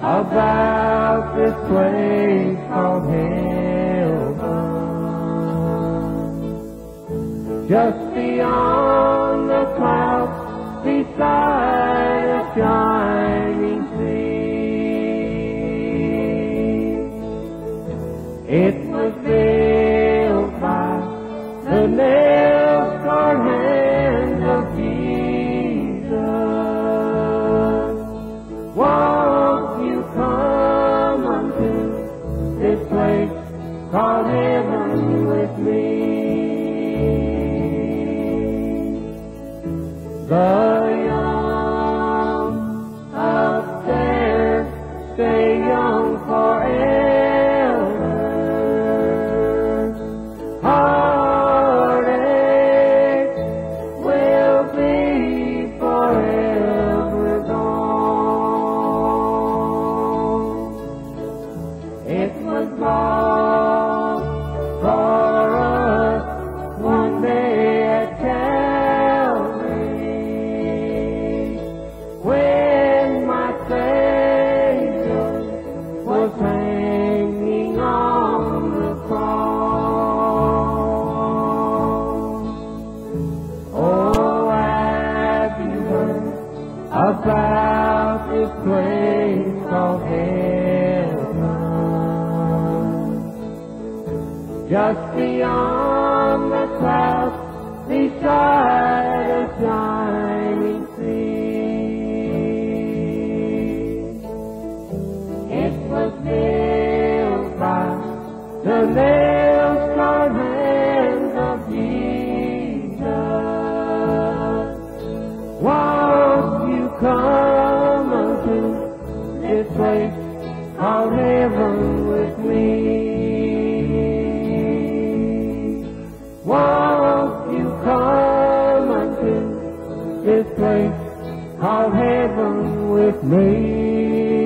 about this place called heaven. Just beyond the clouds, beside a shining sea, it was built by the nail-scarred hands of Jesus. Won't you come unto this place called heaven with me? The young upstairs stay young forever. Heartache will be forever gone. It was lost for us one day at Calvary, when my Savior was hanging on the cross. Oh, have you heard about this place called heaven? Just beyond the clouds, beside a shining sea, it was built by the nail-scarred hands of Jesus. Won't you come unto this place called heaven with me? Won't you come unto this place called heaven with me?